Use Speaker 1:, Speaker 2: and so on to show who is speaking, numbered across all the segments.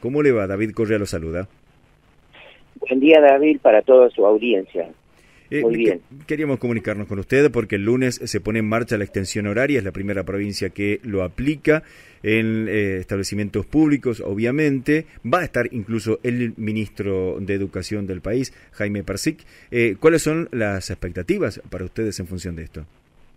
Speaker 1: ¿Cómo le va? David Correa lo saluda.
Speaker 2: Buen día, David, para toda su audiencia. Muy bien.
Speaker 1: Queríamos comunicarnos con usted porque el lunes se pone en marcha la extensión horaria, es la primera provincia que lo aplica en establecimientos públicos, obviamente. Va a estar incluso el ministro de Educación del país, Jaime Persic. ¿Cuáles son las expectativas para ustedes en función de esto?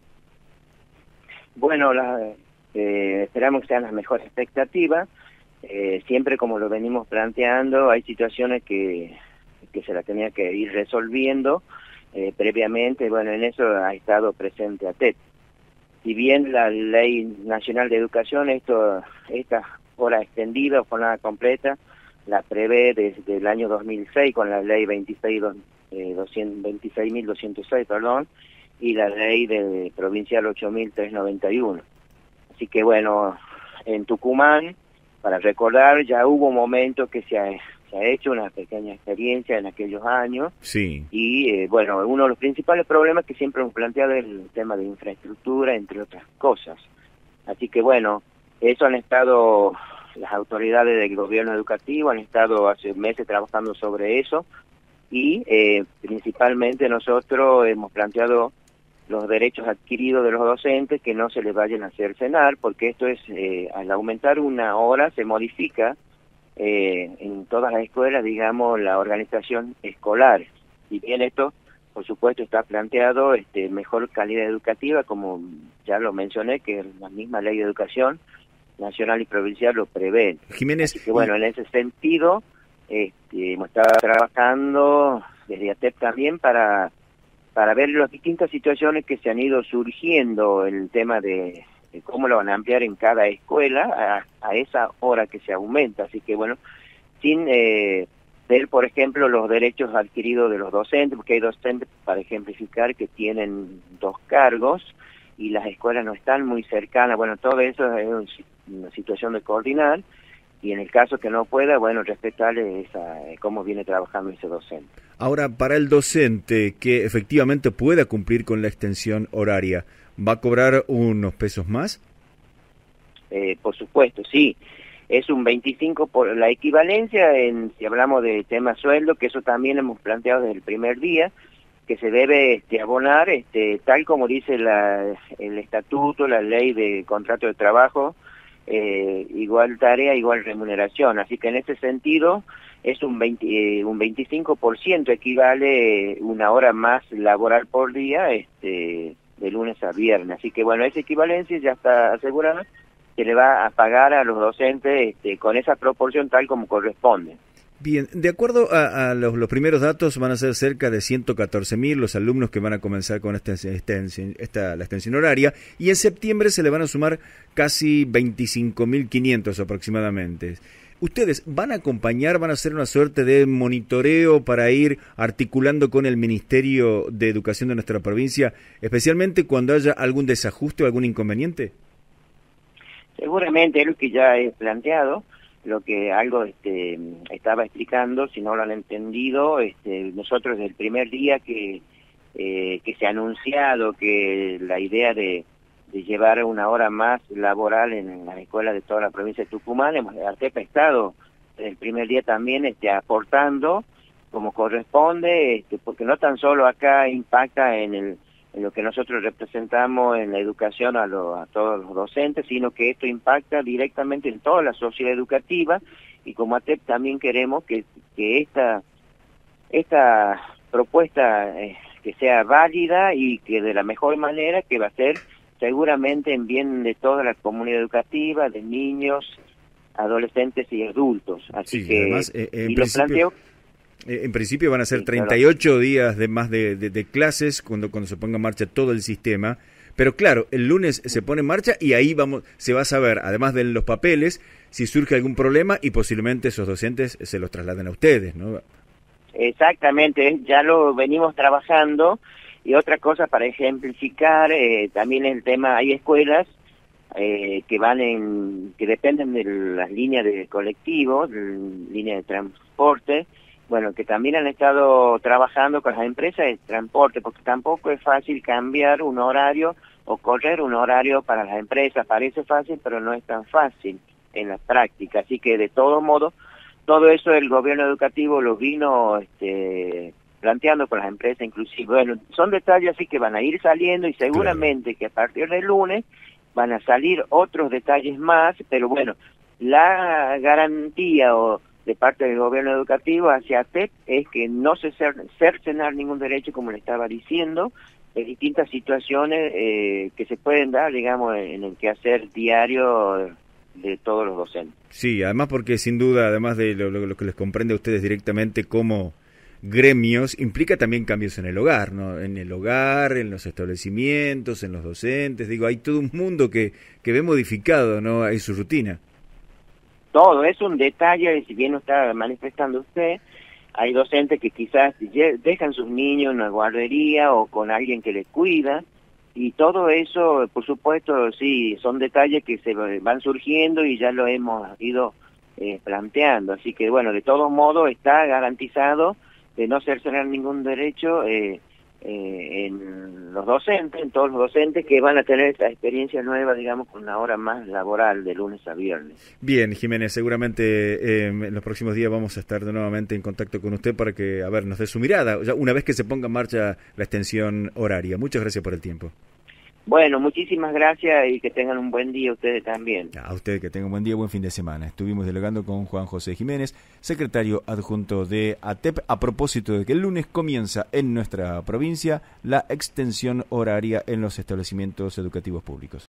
Speaker 2: Bueno, esperamos que sean las mejores expectativas. Siempre, como lo venimos planteando, hay situaciones que se la tenía que ir resolviendo previamente. Bueno, en eso ha estado presente ATEP. Si bien la Ley Nacional de Educación, esta hora extendida o jornada completa, la prevé desde el año 2006 con la Ley 26.206, perdón, y la Ley Provincial 8.391. Así que bueno, en Tucumán, para recordar, ya hubo momentos que se ha hecho una pequeña experiencia en aquellos años.
Speaker 1: Sí.
Speaker 2: Y bueno, uno de los principales problemas que siempre hemos planteado es el tema de infraestructura, entre otras cosas. Así que bueno, eso han estado las autoridades del gobierno educativo, han estado hace meses trabajando sobre eso, y principalmente nosotros hemos planteado los derechos adquiridos de los docentes, que no se les vayan a cercenar, porque esto es, al aumentar una hora se modifica en todas las escuelas, digamos, la organización escolar. Si bien esto, por supuesto, está planteado mejor calidad educativa, como ya lo mencioné, que la misma Ley de Educación Nacional y Provincial lo prevé.
Speaker 1: Jiménez,
Speaker 2: así que bueno, en ese sentido, hemos estado trabajando desde ATEP también para ver las distintas situaciones que se han ido surgiendo en el tema de cómo lo van a ampliar en cada escuela a esa hora que se aumenta. Así que bueno, sin ver, por ejemplo, los derechos adquiridos de los docentes, porque hay docentes, para ejemplificar, que tienen 2 cargos y las escuelas no están muy cercanas. Bueno, todo eso es una situación de coordinar, y en el caso que no pueda, bueno, respetarle cómo viene trabajando ese docente.
Speaker 1: Ahora, para el docente que efectivamente pueda cumplir con la extensión horaria, ¿va a cobrar unos pesos más?
Speaker 2: Por supuesto, sí. Es un 25 por la equivalencia, si hablamos de tema sueldo, que eso también hemos planteado desde el primer día, que se debe abonar tal como dice el estatuto, la ley de contrato de trabajo, igual tarea, igual remuneración. Así que en ese sentido es un 25%, equivale una hora más laboral por día, de lunes a viernes. Así que bueno, esa equivalencia ya está asegurada, que le va a pagar a los docentes con esa proporción tal como corresponde.
Speaker 1: Bien, de acuerdo a los primeros datos, van a ser cerca de 114.000 los alumnos que van a comenzar con la extensión horaria, y en septiembre se le van a sumar casi 25.500 aproximadamente. ¿Ustedes van a acompañar, van a hacer una suerte de monitoreo para ir articulando con el Ministerio de Educación de nuestra provincia, especialmente cuando haya algún desajuste o algún inconveniente?
Speaker 2: Seguramente es lo que ya he planteado, lo que algo estaba explicando. Si no lo han entendido, nosotros desde el primer día que se ha anunciado que la idea de llevar una hora más laboral en las escuelas de toda la provincia de Tucumán, ATEP ha estado desde el primer día también aportando como corresponde, porque no tan solo acá impacta en lo que nosotros representamos en la educación a todos los docentes, sino que esto impacta directamente en toda la sociedad educativa, y como ATEP también queremos que esta propuesta que sea válida y que de la mejor manera, que va a ser seguramente en bien de toda la comunidad educativa, de niños, adolescentes y adultos. Así
Speaker 1: sí,
Speaker 2: que
Speaker 1: además, en principio van a ser 38 días de más de clases cuando se ponga en marcha todo el sistema, pero claro, el lunes se pone en marcha y ahí se va a saber, además de los papeles, si surge algún problema, y posiblemente esos docentes se los trasladen a ustedes, ¿no?
Speaker 2: Exactamente, ya lo venimos trabajando. Y otra cosa para ejemplificar, también el tema, hay escuelas que dependen de las líneas de colectivos, líneas de transporte, bueno, que también han estado trabajando con las empresas de transporte, porque tampoco es fácil cambiar un horario o correr un horario para las empresas. Parece fácil, pero no es tan fácil en la práctica. Así que de todo modo todo eso el gobierno educativo lo vino planteando con las empresas inclusive. Bueno, son detalles así que van a ir saliendo y seguramente que a partir del lunes van a salir otros detalles más, pero bueno, la garantía de parte del gobierno educativo hacia ATEP es que no se cercenar ningún derecho, como le estaba diciendo, de distintas situaciones que se pueden dar, digamos, en el quehacer diario de todos los docentes.
Speaker 1: Sí, además porque sin duda, además de lo que les comprende a ustedes directamente como gremios, implica también cambios en el hogar, ¿no? En el hogar, en los establecimientos, en los docentes, digo, hay todo un mundo que ve modificado, ¿no? Hay su rutina.
Speaker 2: Todo es un detalle, si bien lo está manifestando usted, hay docentes que quizás dejan sus niños en una guardería o con alguien que les cuida, y todo eso, por supuesto, sí, son detalles que se van surgiendo y ya lo hemos ido planteando. Así que, bueno, de todos modos está garantizado de no cercenar ningún derecho en los docentes, en todos los docentes que van a tener esta experiencia nueva, digamos, con una hora más laboral de lunes a viernes.
Speaker 1: Bien, Jiménez, seguramente en los próximos días vamos a estar nuevamente en contacto con usted para que, a ver, nos dé su mirada, ya una vez que se ponga en marcha la extensión horaria. Muchas gracias por el tiempo.
Speaker 2: Bueno, muchísimas gracias y que tengan un buen día ustedes también.
Speaker 1: A usted que tenga un buen día, buen fin de semana. Estuvimos dialogando con Juan José Jiménez, secretario adjunto de ATEP, a propósito de que el lunes comienza en nuestra provincia la extensión horaria en los establecimientos educativos públicos.